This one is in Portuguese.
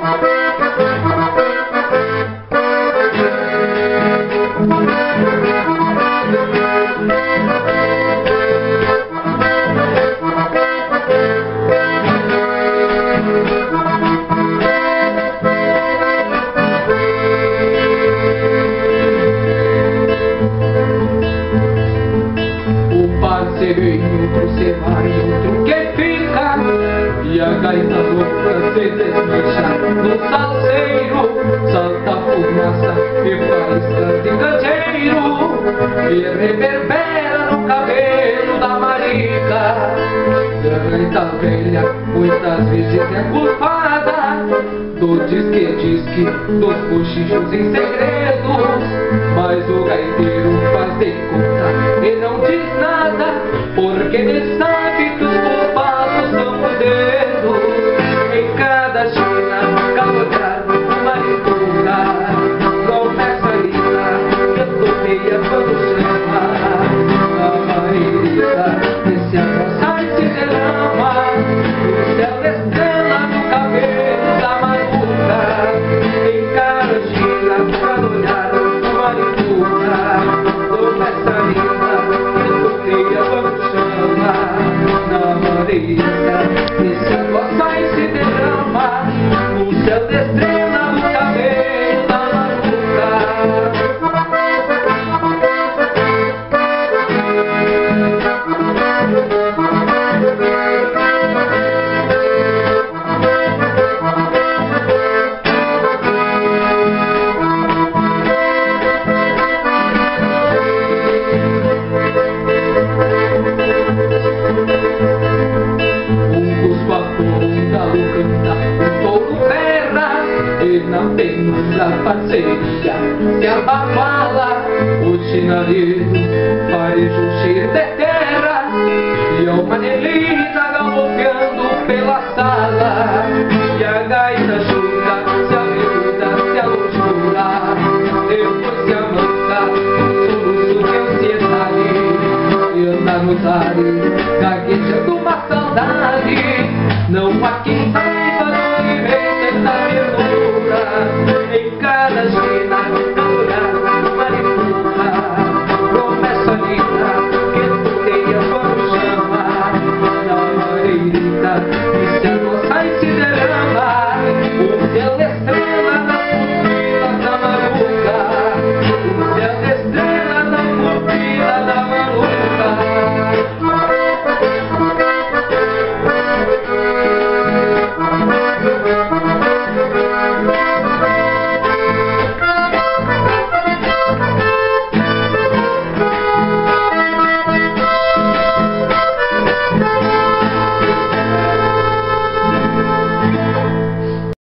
Você vai, outro que fica, e a gaita louca se desmancha no salseiro, salta fumaça e faísca de candeeiro, e reverbera no cabelo da marica. A gaita velha muitas vezes é culpada do disque-disque, dos cochichos em segredos, mas o gaiteiro faz de conta e não diz nada, porque ele sabe que os culpados são os dedos. Em cada china, calodrar, maritura, começa a ligar, cantoneia quando chama. A maioria desse abraçar se derrama no céu da estrela, no cabelo da maluca. Em cada china, calodrar, maritura, começa a ligar, cantoneia quando chama. Na mareia, esse água sai e se derrama no céu da estrela, no cabelo da maluca. Não tem muita parceria, se abafala o chinalheiro, farejo cheiro de terra, e a manelita galopando pela sala.